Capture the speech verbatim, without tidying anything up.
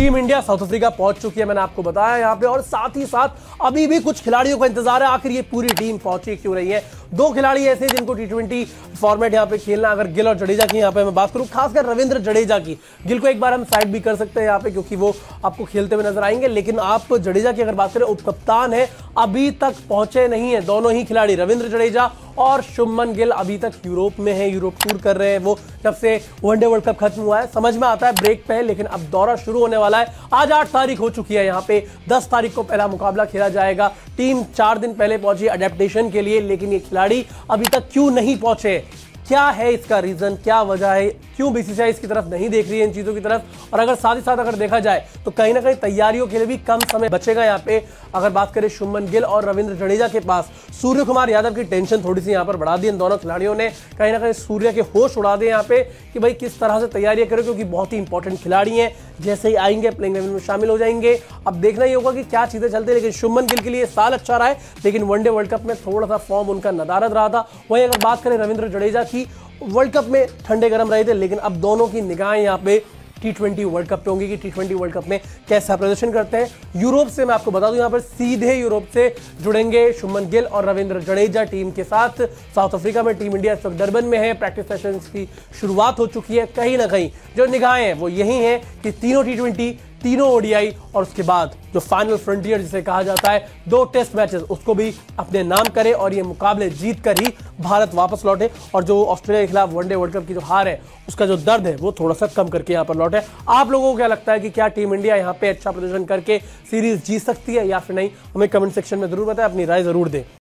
Team India south Africa पहुंच चुकी है, मैंने आपको बताया यहाँ पे, और साथ ही साथ अभी भी कुछ खिलाड़ियों का इंतजार है आखिर ये पूरी टीम पहुंची क्यों रही है। दो खिलाड़ी ऐसे जिनको टी ट्वेंटी फॉर्मेट यहाँ पे खेलना, अगर गिल और जडेजा की यहाँ पे मैं बात करूं, खासकर रविंद्र जडेजा की। गिल को एक बार हम साइड भी कर सकते हैं यहाँ पे क्योंकि वो आपको खेलते हुए नजर आएंगे, लेकिन आप जडेजा की अगर बात करें, उपकप्तान है, अभी तक पहुंचे नहीं है दोनों ही खिलाड़ी, रविंद्र जडेजा और शुभमन गिल अभी तक यूरोप में है, यूरोप टूर कर रहे हैं। वो जब से वनडे वर्ल्ड कप खत्म हुआ है, समझ में आता है ब्रेक पे है, लेकिन अब दौरा शुरू होने वाला है। आज आठ तारीख हो चुकी है, यहाँ पे दस तारीख को पहला मुकाबला खेला जाएगा। टीम चार दिन पहले पहुंची अडेप्टेशन के लिए, लेकिन ये खिलाड़ी अभी तक क्यों नहीं पहुंचे, क्या है इसका रीजन, क्या वजह है, क्यों बीसीसीआई इसकी तरफ नहीं देख रही है, इन चीजों की तरफ। और अगर साथ ही साथ अगर देखा जाए तो कहीं ना कहीं तैयारियों के लिए भी कम समय बचेगा यहाँ पे। अगर बात करें शुभमन गिल और रविंद्र जडेजा के पास, सूर्य कुमार यादव की टेंशन थोड़ी सी यहाँ पर बढ़ा दी इन दोनों खिलाड़ियों ने, कहीं ना कहीं सूर्य के होश उड़ा दिए यहाँ पे कि भाई किस तरह से तैयारियां करें, क्योंकि बहुत ही इंपॉर्टेंट खिलाड़ी हैं, जैसे ही आएंगे प्लेइंग इलेवन में शामिल हो जाएंगे। अब देखना ही होगा कि क्या चीजें चलती है, लेकिन शुभमन गिल के लिए साल अच्छा रहा है, लेकिन वनडे वर्ल्ड कप में थोड़ा सा फॉर्म उनका नदारद रहा था। वहीं अगर बात करें रविंद्र जडेजा की, वर्ल्ड कप में ठंडे गर्म रहे थे, लेकिन अब दोनों की निगाहें यहाँ पे टी ट्वेंटी वर्ल्ड कप पे होंगी कि टी ट्वेंटी वर्ल्ड कप में कैसा प्रदर्शन करते हैं। यूरोप से मैं आपको बता दूं, यहाँ पर सीधे यूरोप से जुड़ेंगे शुभमन गिल और रविंद्र जडेजा टीम के साथ। साउथ अफ्रीका में टीम इंडिया इस वक्त डरबन में है, प्रैक्टिस सेशंस की शुरुआत हो चुकी है। कहीं ना कहीं जो निगाहें हैं वो यही हैं कि तीनों टी ट्वेंटी, तीनों ओडीआई और उसके बाद जो फाइनल फ्रंटियर जिसे कहा जाता है, दो टेस्ट मैचेस, उसको भी अपने नाम करे और ये मुकाबले जीत कर ही भारत वापस लौटे, और जो ऑस्ट्रेलिया के खिलाफ वनडे वर्ल्ड कप की जो हार है उसका जो दर्द है वो थोड़ा सा कम करके यहाँ पर लौटे। आप लोगों को क्या लगता है कि क्या टीम इंडिया यहाँ पे अच्छा प्रदर्शन करके सीरीज जीत सकती है या फिर नहीं? हमें कमेंट सेक्शन में जरूर बताएं, अपनी राय जरूर दें।